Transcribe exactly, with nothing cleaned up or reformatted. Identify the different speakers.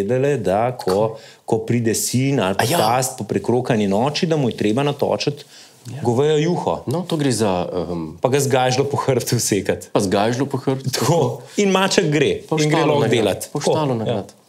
Speaker 1: vedele, da ko, ko pride sin ali pa
Speaker 2: ja.
Speaker 1: tast po prekrokani noči, da mu je treba natočiti ja. govejo juho.
Speaker 2: No, to gre za... Um,
Speaker 1: pa ga z gajžlo po hrbtu sekati.
Speaker 2: Pa z gajžlo po hrbtu.
Speaker 1: Tako. In maček gre.
Speaker 2: Pa
Speaker 1: in gre lahko delati.
Speaker 2: Po štalo nagrad. Ja.